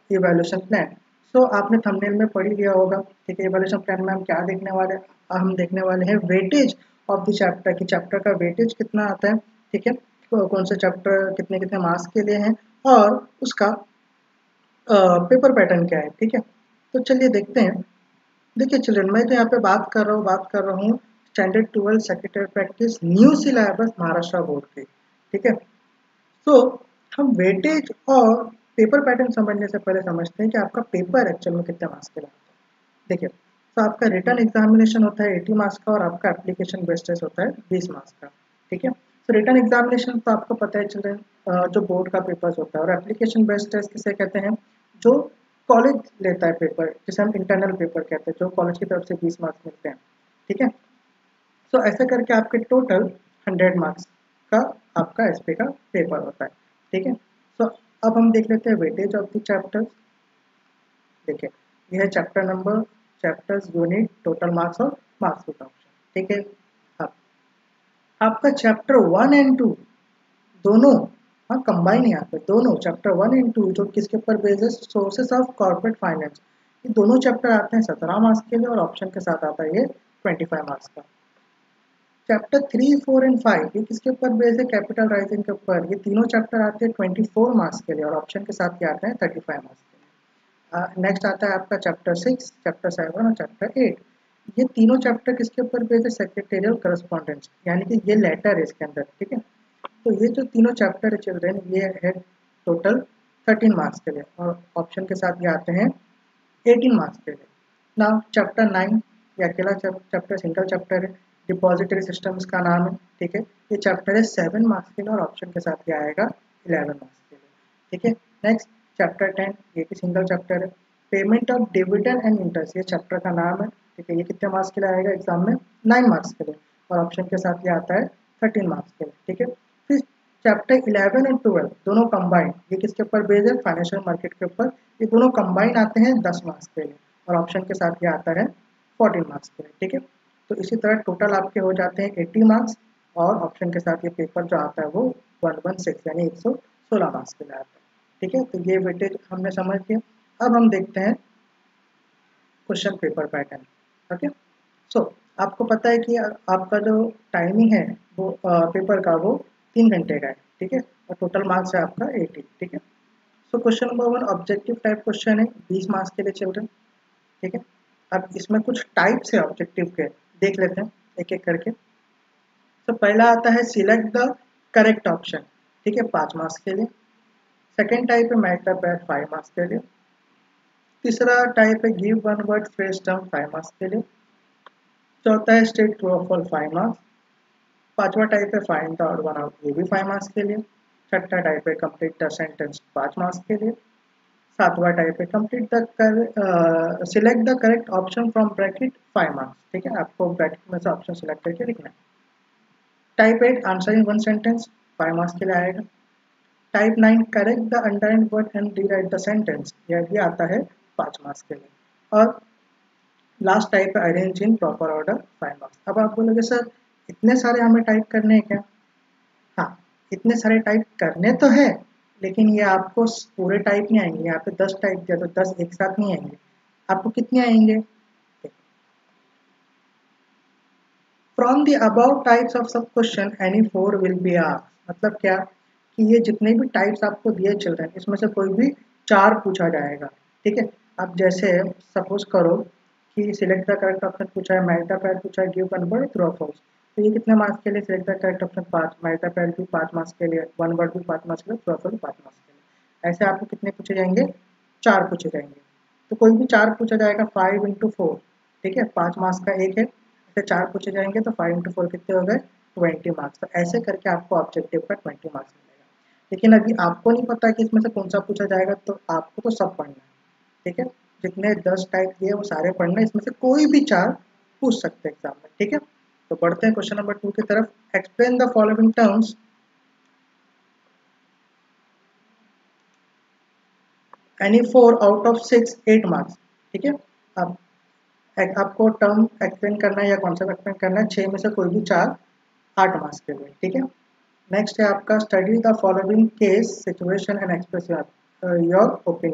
Evaluation plan. सो आपने thumbnail में पढ़ ही लिया होगा, ठीक है। इवैल्यूएशन प्लान में हम क्या देखने वाले हैं, हम देखने वाले हैं वेटेज ऑफ द चैप्टर की, चैप्टर का वेटेज कितना आता है, ठीक है। कौन से चैप्टर कितने कितने मार्क्स के लिए हैं और उसका पेपर पैटर्न क्या है, ठीक है। तो चलिए देखते हैं। देखिए चिल्ड्रन, मैं तो यहाँ पे बात कर रहा हूँ standard 12 secretary practice new syllabus Maharashtra board की, ठीक है। तो हम वेटेज और पेपर पैटर्न समझने से पहले समझते हैं कि आपका पेपर एक्चुअल में कितने मार्क्स के लिए आता है। देखिए, तो आपका रिटर्न एग्जामिनेशन होता है 80 मार्क्स का और आपका एप्लीकेशन बेस्ड टेस्ट होता है 20 मार्क्स का, ठीक है। तो रिटर्न एग्जामिनेशन तो आपको पता है चिल्ड्रन, जो बोर्ड का पेपर्स होता है, और एप्लीकेशन बेस्ड टेस्ट किसे कहते हैं, जो कॉलेज लेता है पेपर, जिसे हम इंटरनल पेपर कहते हैं, जो कॉलेज की तरफ से 20 मार्क्स मिलते हैं, ठीक है। तो ऐसा करके आपके टोटल 100 मार्क्स का आपका एसपी का पेपर होता है, ठीक है। तो अब हम देख लेते हैं वेटेज ऑफ द चैप्टर्स। देखिए, यह है chapter number, chapters, unit, total marks और मार्क्स विद ऑप्शन, ठीक है। अब आपका चैप्टर 1 और 2 दोनों, हाँ कंबाइन यहाँ पे दोनों चैप्टर 1 और 2 जो किसके ऊपर बेस्ड है, सोर्सेस ऑफ कॉर्पोरेट फाइनेंस, ये दोनों चैप्टर आते हैं 17 मार्क्स के लिए और ऑप्शन के साथ आता है ये 25 मार्क्स का। चैप्टर 3, 4 और 5 ये किसके ऊपर बेस है, कैपिटल राइजिंग के ऊपर, ये तीनों चैप्टर आते हैं 24 मार्क्स के लिए और ऑप्शन के साथ ये आते हैं 35 मार्क्स के लिए। नेक्स्ट आता है आपका चैप्टर 6, चैप्टर 7 और चैप्टर 8। ये तीनों चैप्टर किसके ऊपर बेस है, सेक्रेटेरियल करस्पॉन्डेंस, यानी कि ये लेटर है इसके अंदर, ठीक है। तो ये जो तीनों चैप्टर है चिल्ड्रन, ये है टोटल 13 मार्क्स के लिए और ऑप्शन के साथ ये आते हैं 18 मार्क्स के लिए। नाउ चैप्टर 9 ये अकेला चैप्टर, सिंगल चैप्टर है, डिपॉजिटरी सिस्टम्स का नाम है, ठीक है। ये चैप्टर है 7 मार्क्स के लिए और ऑप्शन के साथ ये आएगा 11 मार्क्स के लिए, ठीक है। नेक्स्ट चैप्टर 10 ये भी सिंगल चैप्टर है, payment of dividend and interest, ये चैप्टर का नाम है, ठीक है। ये कितने मार्क्स के लिए आएगा एग्जाम में, 9 मार्क्स के लिए और ऑप्शन के साथ ये आता है 13 मार्क्स के लिए, ठीक है। फिर चैप्टर 11 और 12 दोनों कंबाइंड, ये किसके ऊपर बेस्ड है, फाइनेंशियल मार्केट के ऊपर, ये दोनों कंबाइंड आते हैं 10 मार्क्स के लिए और ऑप्शन के साथ ये आता है 14 मार्क्स के लिए, ठीक है। तो इसी तरह टोटल आपके हो जाते हैं 80 मार्क्स और ऑप्शन के साथ ये पेपर जो आता है वो 116 यानी 116 मार्क्स के लिए आता है, ठीक है। तो ये वेटेज हमने समझ लिया। अब हम देखते हैं question paper pattern, okay. So आपको पता है कि आपका जो टाइमिंग है वो पेपर का वो 3 घंटे का है, ठीक है, और टोटल मार्क्स है आपका 80, ठीक है। So question number 1 objective type question है, 20 मार्क्स के लिए चिल्ड्रन, ठीक है। अब इसमें कुछ टाइप्स है ऑब्जेक्टिव के, देख लेते हैं एक एक करके। तो पहला आता है सिलेक्ट द करेक्ट ऑप्शन, ठीक है, 5 मार्क्स के लिए। सेकेंड टाइप है मैच द पैट, 5 मार्क्स के लिए। तीसरा टाइप है give one word phrase term, 5 marks के लिए। चौथा है स्टेट ट्रू और फॉल्स, 5 मार्क्स। पांचवा टाइप है find the odd one out, ये भी 5 मार्क्स के लिए। छठा टाइप है कंप्लीट द सेंटेंस, 5 मार्क्स के लिए। सातवां टाइप है complete the select the correct option from bracket, 5 marks, ठीक है। आपको ब्रैकेट में से ऑप्शन सिलेक्ट करके लिखना है। Type 8 answer in one sentence, 5 marks के लिए आएगा। Type 9 correct the underline word and rewrite the sentence, यह भी आता है 5 मार्क्स के लिए। और लास्ट टाइप है arrange in proper order, 5 marks. अब आप बोलोगे सर इतने सारे हमें टाइप करने हैं क्या? हाँ, इतने सारे टाइप करने तो है, लेकिन ये आपको पूरे टाइप नहीं आएंगे। यहाँ पे 10 टाइप दिया तो 10 एक साथ नहीं आएंगे। आपको कितने आएंगे? From the above types of sub question any 4 will be asked, मतलब क्या कि ये जितने भी टाइप्स आपको दिए चिल्ड्रन, इसमें से कोई भी 4 पूछा जाएगा, ठीक है। अब जैसे सपोज करो कि सिलेक्ट द करेक्ट ऑप्शन पूछा है, मैच द पेयर पूछा है, गिव वन वर्ड, ट्रू और फॉल्स, तो ये कितने मार्क्स के लिए? Select the correct option 5, match the pair भी 5 मार्क्स के लिए, वन वर्ड भी 5 मार्क्स के लिए, ट्रू और फॉल्स 5 मार्क्स के लिए। ऐसे आपको कितने पूछे जाएंगे? 4 पूछे जाएंगे। तो कोई भी 4 पूछा जाएगा 5 इंटू 4, ठीक है, 5 मार्क्स का एक है। ऐसे 4 पूछे जाएंगे तो 5 इंटू 4 कितने हो गए? 20 मार्क्स। तो ऐसे करके आपको ऑब्जेक्टिव का 20 मार्क्स मिलेगा। लेकिन अभी आपको नहीं पता कि इसमें से कौन सा पूछा जाएगा, तो आपको तो सब पढ़ना है, ठीक है। जितने 10 टाइप दिए वो सारे पढ़ना है, इसमें से कोई भी 4 पूछ सकते हैं एग्जाम में, ठीक है। तो बढ़ते हैं क्वेश्चन नंबर 2 की तरफ। Explain the following terms any 4 out of 6, 8 marks, ठीक है। अब आपको टर्म एक्सप्लेन करना है या कॉन्सेप्ट एक्सप्लेन करना है, 6 में से कोई भी 4 8 मार्क्स के लिए, ठीक है। नेक्स्ट है आपका study the following case situation and express your opinion,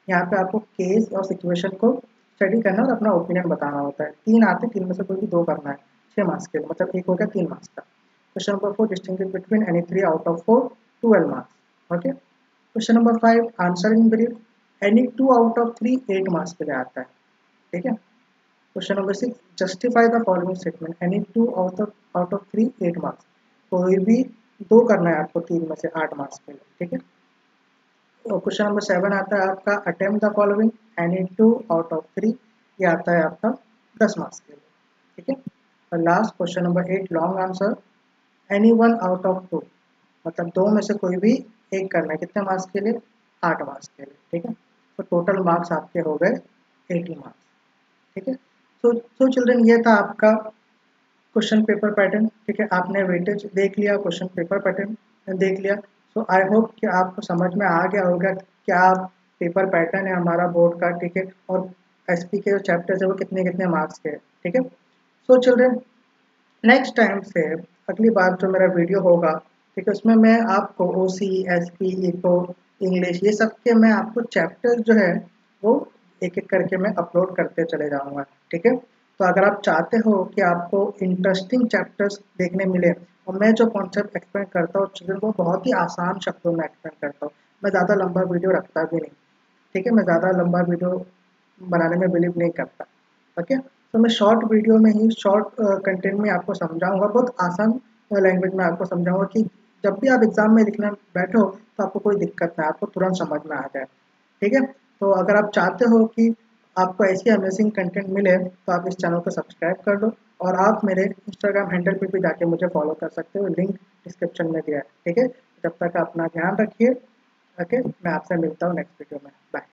यहाँ पे आपको केस और सिचुएशन को स्टडी करना और अपना ओपिनियन बताना होता है। 3 आते हैं, 3 में से कोई भी 2 करना है 6 मार्क्स के लिए, मतलब एक हो गया 3 मार्क्स का। Question number 4 distinguish between any 3 out of 4 12 marks. Okay, question number 5 answer in brief any 2 out of 3 8 marks के लिए आता है। ठीक है, question number 6 justify the following statement any 2 out of 3 8 marks. कोई भी 2 करना है आपको 3 में से 8 मार्क्स के लिए। ठीक है, तो क्वेश्चन नंबर 7 आता है आपका attempt the following any 2 out of 3, ये आता है आपका 10 मार्क्स के लिए। ठीक है, और last question number 8 long answer any 1 out of 2, मतलब 2 में से कोई भी एक करना है, कितने मार्क्स के लिए 8 मार्क्स के लिए। ठीक है, तो टोटल मार्क्स आपके हो गए 80 मार्क्स। ठीक है, तो चिल्ड्रन ये था आपका क्वेश्चन पेपर पैटर्न। ठीक है, आपने वेटेज देख लिया, क्वेश्चन पेपर पैटर्न देख लिया। सो आई होप कि आपको समझ में आ गया होगा क्या पेपर पैटर्न है हमारा बोर्ड का। ठीक है, और एसपी के जो चैप्टर्स है वो कितने कितने मार्क्स के। ठीक है, सो चिल्ड्रन नेक्स्ट टाइम से अगली बार जो मेरा वीडियो होगा, ठीक है, उसमें मैं आपको ओसी एसपी इको इंग्लिश ये सब के मैं आपको चैप्टर जो है वो एक एक करके मैं अपलोड करते चले जाऊंगा। ठीक है, तो अगर आप चाहते हो कि आपको इंटरेस्टिंग चैप्टर्स देखने मिले और मैं जो कॉन्सेप्ट एक्सप्लेन करता हूँ चिल्ड्रन वो बहुत ही आसान शब्दों में एक्सप्लेन करता हूँ, मैं ज़्यादा लंबा वीडियो रखता भी नहीं। ठीक है, मैं ज़्यादा लंबा वीडियो बनाने में बिलीव नहीं करता। ओके, तो मैं शॉर्ट वीडियो में ही शॉर्ट कंटेंट में आपको समझाऊंगा, बहुत आसान लैंग्वेज में आपको समझाऊंगा कि जब भी आप एग्जाम में लिखना बैठो तो आपको कोई दिक्कत ना, आपको तुरंत समझ में आ जाए। ठीक है, तो अगर आप चाहते हो कि आपको ऐसी अमेजिंग कंटेंट मिले तो आप इस चैनल को सब्सक्राइब कर लो और आप मेरे इंस्टाग्राम हैंडल पे भी जाके मुझे फॉलो कर सकते हो, लिंक डिस्क्रिप्शन में दिया है। ठीक है, जब तक अपना ध्यान रखिए। ओके, मैं आपसे मिलता हूँ नेक्स्ट वीडियो में। बाय।